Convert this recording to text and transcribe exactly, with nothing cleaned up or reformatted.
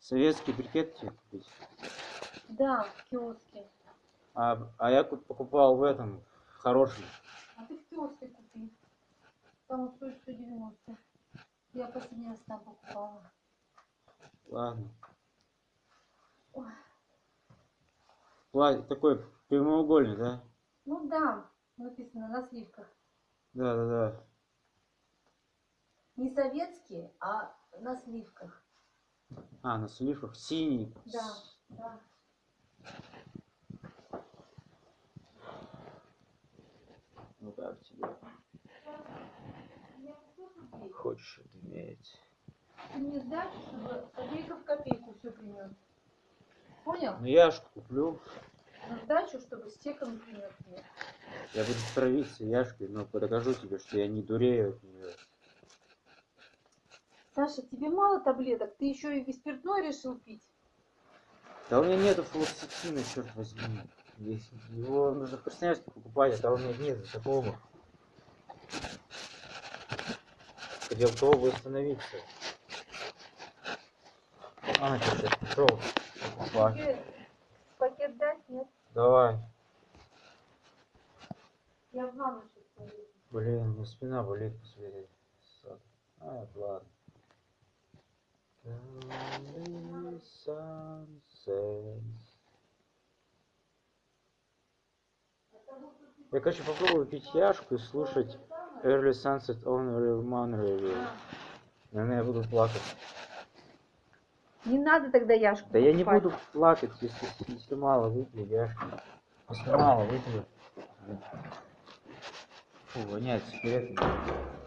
Советский брикет тебе купить? Да, в киоске. А, а я тут покупал в этом, в хорошем. А ты в киоске купи. Там он стоит сто девяносто. Я последний раз там покупала. Ладно. Ой. Платье такой прямоугольный, да? Ну да, написано на сливках. Да, да, да. Не советские, а на сливках. А, на сливках синий. Да, да. Ну как тебе? Хочешь иметь? Ты мне сдачу, чтобы копейка в копейку все принес. Понял? Ну я ж куплю. Но сдачу, чтобы с чеком принес мне. Я буду травиться яшкой, но докажу тебе, что я не дурею от нее. Саша, тебе мало таблеток? Ты еще и спиртное решил пить? Да у меня нету флоксетина, черт возьми. Его нужно в Красноярске покупать, а там у меня нет такого. Хотел того восстановиться. А, ты сейчас пришел. Тебе пакет дать? Нет? Давай. Я в ванну сейчас пойду. Блин, у меня спина болит после. А, ладно. Я, короче, попробую пить яшку и слушать Early Sunset on Monterey. Наверное, я буду плакать. Не надо тогда яшку Да покупать. я не буду плакать, если, если мало выпью яшку. Если мало выпью. Фу, воняет сигаретами.